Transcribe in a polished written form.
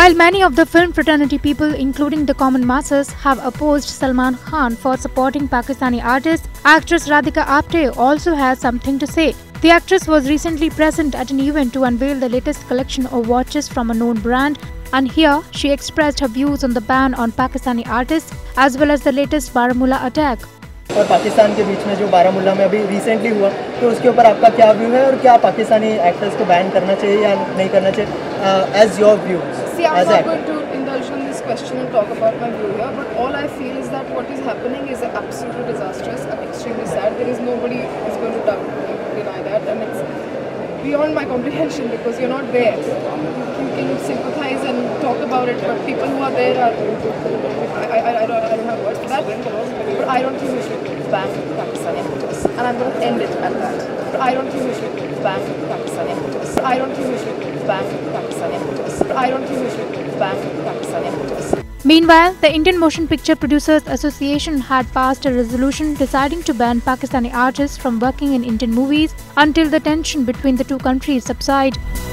While many of the film fraternity people, including the common masses, have opposed Salman Khan for supporting Pakistani artists, actress Radhika Apte also has something to say. The actress was recently present at an event to unveil the latest collection of watches from a known brand, and here she expressed her views on the ban on Pakistani artists as well as the latest Baramulla attack. और पाकिस्तान के बीच में जो बारामुल्ला में अभी recently हुआ, तो उसके ऊपर आपका क्या व्यू है और क्या पाकिस्तानी एक्टर्स को बैन करना चाहिए या नहीं करना चाहिए as your view? See, I'm not going to indulge in this question and talk about my view here, but all I feel is that what is happening is absolutely disastrous and extremely sad. There is nobody who is going to deny that, and it's beyond my comprehension because you're not there. You can sympathize and talk about it, but people who are there are, I don't have words for that, but I don't think we should ban Pakistani actors, and I'm going to end it at that. But I don't think we should ban Pakistani actors. I don't think we should ban Pakistani actors. I don't think we should ban Pakistani actors. Meanwhile, the Indian Motion Picture Producers Association had passed a resolution deciding to ban Pakistani artists from working in Indian movies until the tension between the two countries subside.